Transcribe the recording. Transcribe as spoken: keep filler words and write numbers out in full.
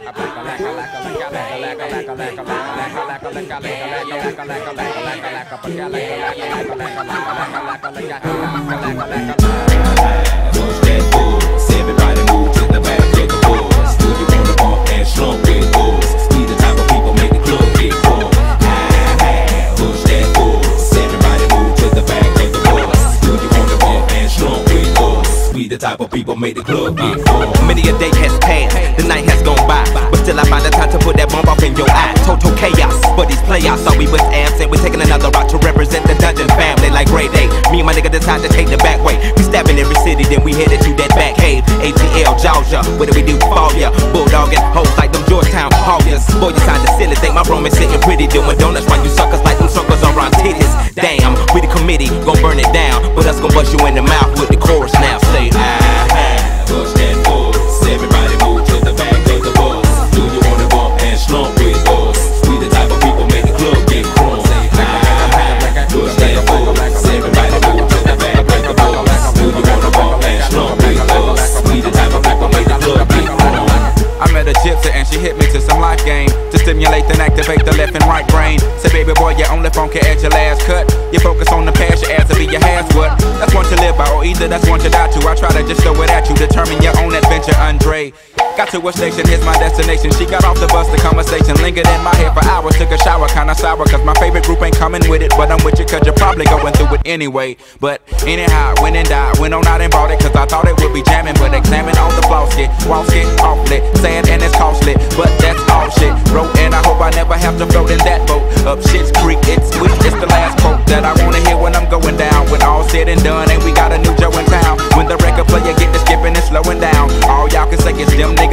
Everybody move to the back of the bus. Do you wanna bump and slump with us? We the type of people make the club get full. Push that bus. Everybody move to the back of the bus. Do you wanna bump and slump with us? We the type of people make the club get full. Many a day has passed, the night has gone by, but still I find the time to put that bump off in your eye. Total chaos, but these playoffs thought we was absent. We're taking another route to represent the Dungeon family like Grey Day. Me and my nigga decide to take the back way. We stabbing every city, then we headed to that back cave. A T L, Georgia, what do we do for ya? Bulldogging hoes like them Georgetown Hoyas. Boy, you sound silly, think my room is sitting pretty, doing donuts while you suckers like them suckers around titties. Damn, we the committee, gon' burn it down, but us gon' bust you in the mouth with the chorus now. Say, ah, push that bus. Everybody move to the back of the bus. Do you wanna bump and slump with us? We the type of people make the club get crunk. Push that bus. Everybody move to the back of the bus. Do you wanna bump and slump with us? We the type of people make the club get crunk. I met a gypsy and she hit me to some life game to stimulate and activate the left and right brain. Say, baby boy, you only phone can add your last cut. You focus on the past, your ass will be your has what? That's one to live by, or either that's one to die to. I try to just throw it at you, determine your own adventure, Andre. Got to a station, here's my destination. She got off the bus, the conversation lingered in my head for hours. Took a shower, kinda sour, cause my favorite group ain't coming with it. But I'm with you cause you're probably going through it anyway. But anyhow, went and died, went on out and bought it, cause I thought it would be jamming. But examine all the flaws, get walls get awfully sad and it's costly, but that's all shit. Wrote and I hope I never have to float in that boat. Up shit's creek, it's sweet, it's the last quote that I wanna hear when I'm going down. When all said and done, and we got a new Joe in town. When the record player get to skipping and slowing down, all y'all can say is them niggas